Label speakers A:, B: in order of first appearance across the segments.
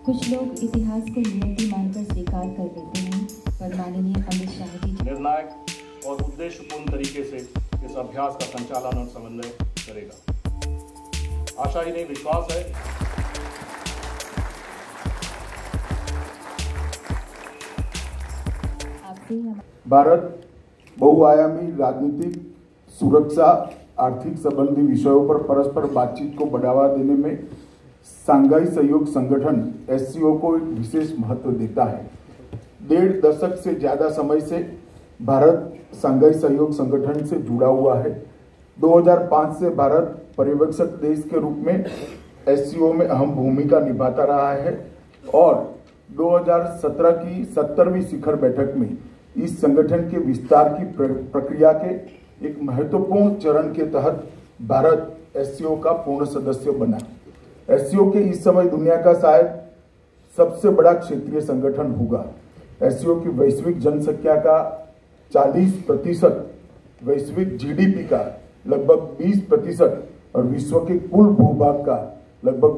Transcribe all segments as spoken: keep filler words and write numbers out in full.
A: कुछ लोग इतिहास को नियति मानकर स्वीकार कर लेते हैं, पर माननीय अमित शाह जी
B: निर्णायक और उद्देश्यपूर्ण तरीके से इस अभ्यास का संचालन और समन्वय करेगा। आशा ही नहीं विश्वास है
C: भारत बहुआयामी राजनीतिक, सुरक्षा, आर्थिक संबंधी विषयों पर परस्पर बातचीत को बढ़ावा देने में शांघाई सहयोग संगठन एस सी ओ को एक विशेष महत्व देता है। डेढ़ दशक से ज्यादा समय से भारत शांघाई सहयोग संगठन से जुड़ा हुआ है। दो हज़ार पाँच से भारत पर्यवेक्षक देश के रूप में एस सी ओ में अहम भूमिका निभाता रहा है और दो हज़ार सत्रह की सत्तरवीं शिखर बैठक में इस संगठन के विस्तार की प्रक्रिया के एक महत्वपूर्ण चरण के तहत भारत एस सी ओ का पूर्ण सदस्य बना। एस सी ओ के इस समय दुनिया का शायद सबसे बड़ा क्षेत्रीय संगठन होगा। एस सी ओ की वैश्विक जनसंख्या का चालीस प्रतिशत, वैश्विक जी डी पी का लगभग बीस प्रतिशत और विश्व के कुल भूभाग का लगभग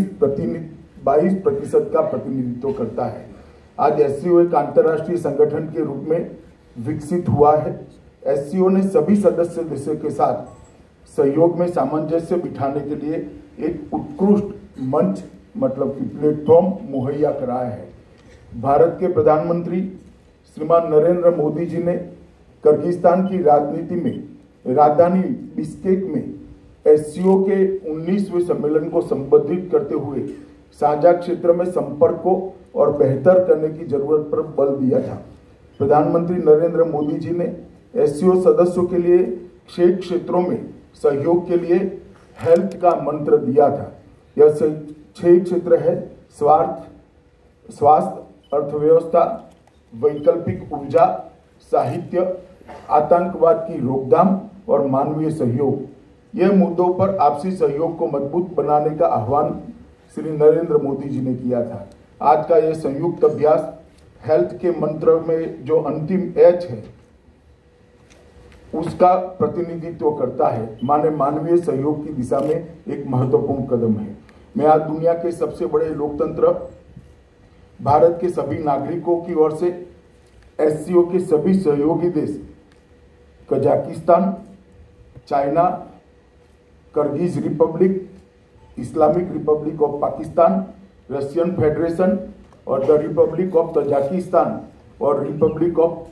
C: बाईस प्रतिशत का प्रतिनिधित्व करता है। आज एस सी ओ एक अंतर्राष्ट्रीय संगठन के रूप में विकसित हुआ है। एस सी ओ ने सभी सदस्य देशों के साथ सहयोग में सामंजस्य बिठाने के लिए एक उत्कृष्ट मंच मतलब कि प्लेटफॉर्म मुहैया कराया है। भारत के प्रधानमंत्री श्रीमान नरेंद्र मोदी जी ने किर्गिस्तान की राजनीति में राजधानी बिश्केक में एस सी ओ के उन्नीसवें सम्मेलन को संबोधित करते हुए साझा क्षेत्र में संपर्क को और बेहतर करने की जरूरत पर बल दिया था। प्रधानमंत्री नरेंद्र मोदी जी ने एस सी ओ सदस्यों के लिए छह क्षेत्रों में सहयोग के लिए हेल्थ का मंत्र दिया था। यह छह क्षेत्र है: स्वास्थ्य, स्वास्थ्य, अर्थव्यवस्था, वैकल्पिक ऊर्जा, साहित्य, आतंकवाद की रोकथाम और मानवीय सहयोग। यह मुद्दों पर आपसी सहयोग को मजबूत बनाने का आह्वान श्री नरेंद्र मोदी जी ने किया था। आज का यह संयुक्त अभ्यास हेल्थ के मंत्र में जो अंतिम एच है उसका प्रतिनिधित्व करता है, माने मानवीय सहयोग की दिशा में एक महत्वपूर्ण कदम है। मैं आज दुनिया के सबसे बड़े लोकतंत्र भारत के सभी नागरिकों की ओर से एस सी ओ के सभी सहयोगी देश Kazakhstan, China, Kyrgyz Republic, Islamic Republic of Pakistan, Russian Federation और द रिपब्लिक ऑफ तजाकिस्तान और रिपब्लिक ऑफ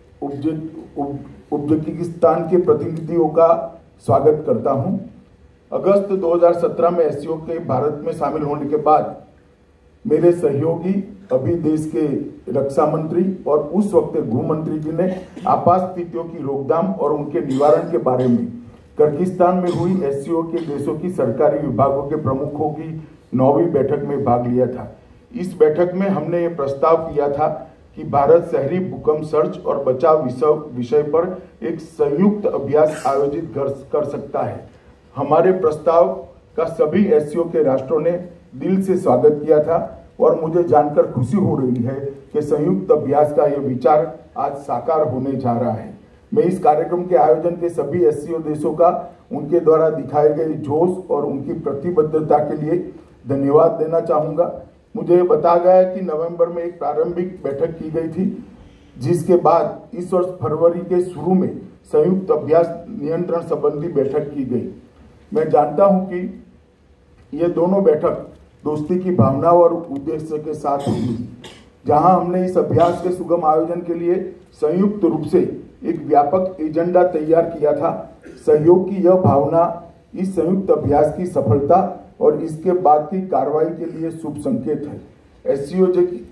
C: उज्बेकिस्तान के प्रतिनिधियों का स्वागत करता हूं। अगस्त दो हज़ार सत्रह में एस सी ओ के भारत में शामिल होने के बाद मेरे सहयोगी अभी देश के रक्षा मंत्री और उस वक्त गृह मंत्री जी ने आपात स्थितियों की रोकथाम और उनके निवारण के बारे में किर्गिस्तान में हुई एस सी ओ के देशों की सरकारी विभागों के प्रमुखों की नौवीं बैठक में भाग लिया था। इस बैठक में हमने ये प्रस्ताव किया था कि भारत शहरी भूकंप सर्च और बचाव विषय पर एक संयुक्त अभ्यास आयोजित कर सकता है। हमारे प्रस्ताव का सभी एस सी ओ के राष्ट्रों ने दिल से स्वागत किया था और मुझे जानकर खुशी हो रही है कि संयुक्त अभ्यास का यह विचार आज साकार होने जा रहा है। मैं इस कार्यक्रम के आयोजन के सभी एस सी ओ देशों का उनके द्वारा दिखाए गए जोश और उनकी प्रतिबद्धता के लिए धन्यवाद देना चाहूँगा। मुझे बताया गया कि नवंबर में एक प्रारंभिक बैठक की गई थी, जिसके बाद इस वर्ष फरवरी के शुरू में संयुक्त अभ्यास नियंत्रण संबंधी बैठक की गई। मैं जानता हूं कि ये दोनों बैठक दोस्ती की भावना और उद्देश्य के साथ हुई, जहां हमने इस अभ्यास के सुगम आयोजन के लिए संयुक्त रूप से एक व्यापक एजेंडा तैयार किया था। सहयोग की यह भावना इस संयुक्त अभ्यास की सफलता और इसके बाद की कार्रवाई के लिए शुभ संकेत है। S C O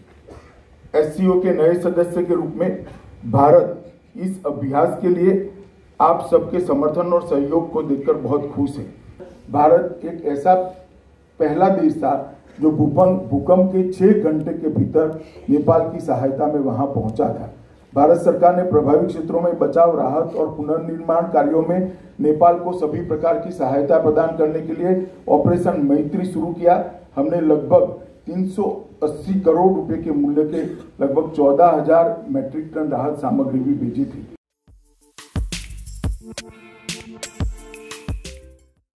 C: S C ओ के नए सदस्य के रूप में भारत इस अभ्यास के लिए आप सबके समर्थन और सहयोग को देखकर बहुत खुश है। भारत एक ऐसा पहला देश था जो भूकंप भूकंप के छह घंटे के भीतर नेपाल की सहायता में वहां पहुंचा था। भारत सरकार ने प्रभावित क्षेत्रों में बचाव, राहत और पुनर्निर्माण कार्यों में नेपाल को सभी प्रकार की सहायता प्रदान करने के लिए ऑपरेशन मैत्री शुरू किया। हमने लगभग तीन सौ अस्सी करोड़ रुपए के मूल्य के लगभग चौदह हजार मैट्रिक टन राहत सामग्री भी भेजी थी।